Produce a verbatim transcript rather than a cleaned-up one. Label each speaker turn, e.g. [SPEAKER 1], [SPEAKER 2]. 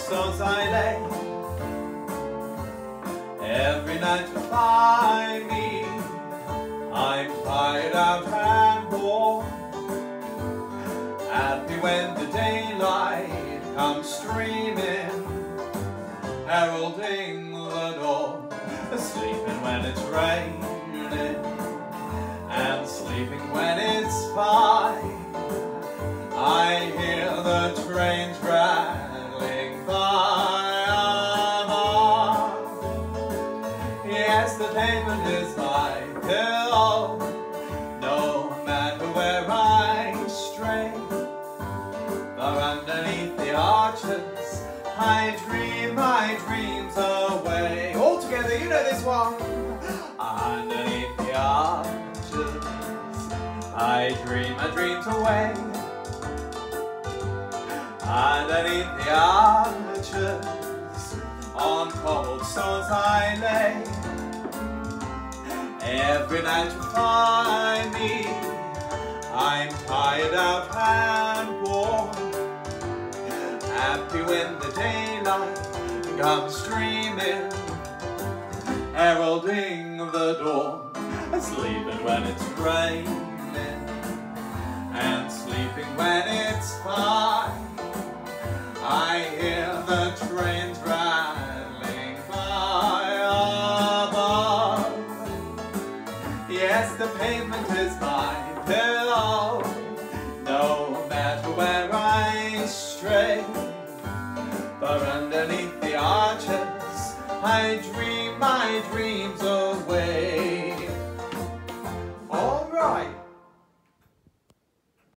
[SPEAKER 1] cobblestones I lay. Every night you find me, I'm tired out and worn. Happy when the daylight comes streaming, heralding the dawn. Sleeping when it's raining, and sleeping when it's fine. I hear the trains rattling by. Yes, the pavement is my pillow, no matter where I stray. For underneath the arches, I dream my dreams away. All together, you know this one. Underneath the arches, I dream my dreams away. Underneath the arches, on cobblestones I lay. Every night you find me, I'm tired out and worn. Happy when the daylight comes streaming, heralding the dawn. Sleeping when it's raining, and sleeping when it's fine. I hear the trains rattling by above. Yes, the pavement is my pillow, no matter where I stray. For underneath the arches, I dream my dreams away.